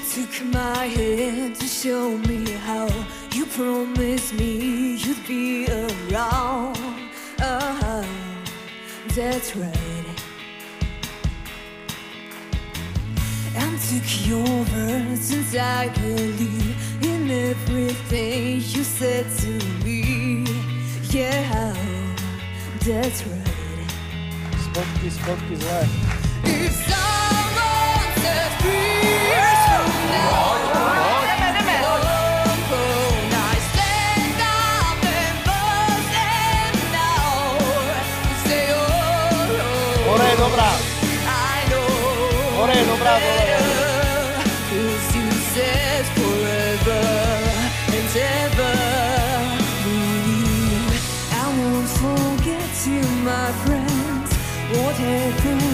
took my hand to show me how. You promised me you'd be around. Oh, that's right. And took your words and I believe in everything you said to me. Yeah, that's right. Spotki zle. If someone said free from now, I stand up and bust and now say, oh, Ore, dobra. I know. Ore, dobra, dobra. Cause you said forever and ever. I won't forget you, my friends. What happened